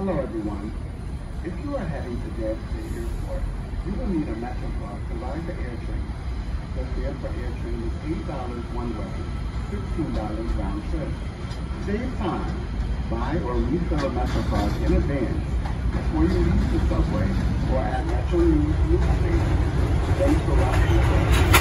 Hello everyone. If you are heading to JFK Airport, you will need a MetroCard to ride the air train. The fare for air train is $8 one way, $15 round trip. Save time. Buy or refill a MetroCard in advance before you leave the subway or at Metro News Station. Thanks for watching.